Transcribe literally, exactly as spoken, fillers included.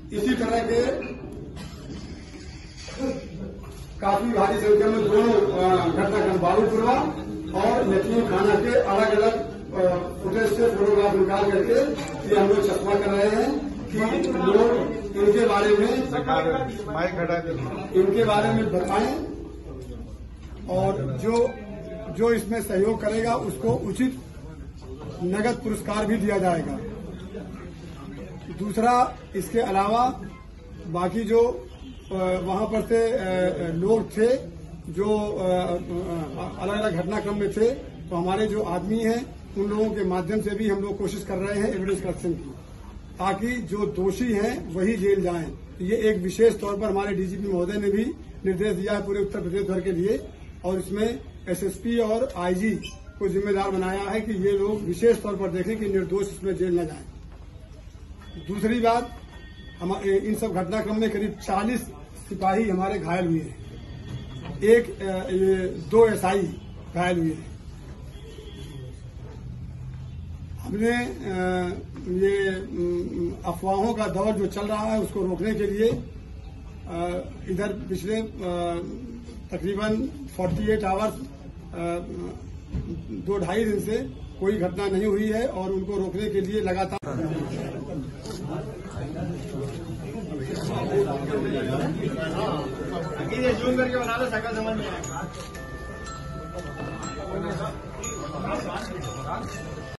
इसी तरह के काफी भारी संख्या में दोनों घटनाक्रम बारूपुरवा और यतीम खाना के अलग अलग फुटेज से फोटोग्राफ निकाल करके ये हम लोग चस्पा कर रहे हैं कि लोग इनके बारे में इनके बारे में बताएं और जो जो इसमें सहयोग करेगा उसको उचित नगद पुरस्कार भी दिया जाएगा। दूसरा, इसके अलावा बाकी जो वहां पर से लोग थे जो अलग अलग घटनाक्रम में थे, तो हमारे जो आदमी हैं उन लोगों के माध्यम से भी हम लोग कोशिश कर रहे हैं एविडेंस कलेक्शन की, ताकि जो दोषी हैं वही जेल जाएं। ये एक विशेष तौर पर हमारे डीजीपी महोदय ने भी निर्देश दिया है पूरे उत्तर प्रदेश भर के लिए, और इसमें एसएसपी और आईजी को जिम्मेदार बनाया है कि ये लोग विशेष तौर पर देखें कि निर्दोष इसमें जेल न जाएं। दूसरी बात, हम इन सब घटनाक्रम में करीब चालीस सिपाही हमारे घायल हुए हैं, एक ये दो एसआई घायल हुए हैं। हमने ये अफवाहों का दौर जो चल रहा है उसको रोकने के लिए इधर पिछले तकरीबन अड़तालीस आवर्स दो ढाई दिन से कोई घटना नहीं हुई है और उनको रोकने के लिए लगातार जूम करके बना लो, सकल समझ में आएगा।